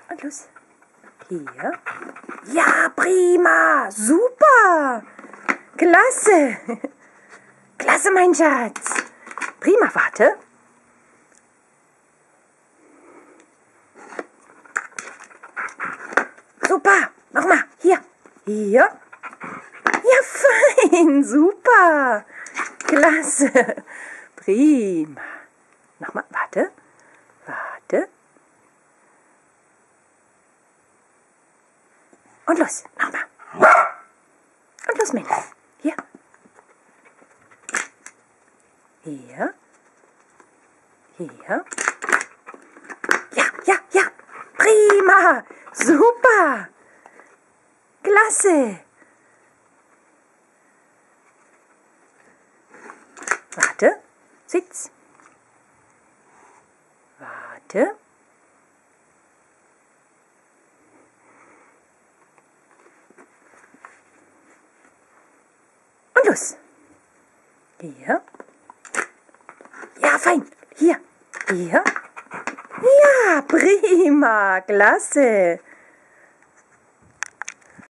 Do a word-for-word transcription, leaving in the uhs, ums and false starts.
Und los. Hier. Ja, prima. Super. Klasse. Klasse, mein Schatz. Prima, warte. Super. Nochmal. Hier. Hier. Ja, fein. Super. Klasse. Prima. Nochmal. Warte. Warte. Und los. Nochmal. Und los, Mädchen. Hier. Hier. Hier. Ja, ja, ja. Prima. Super. Klasse. Warte. Sitz. Warte. Und los. Hier. Ja, fein. Hier. Hier. Ja, prima. Klasse.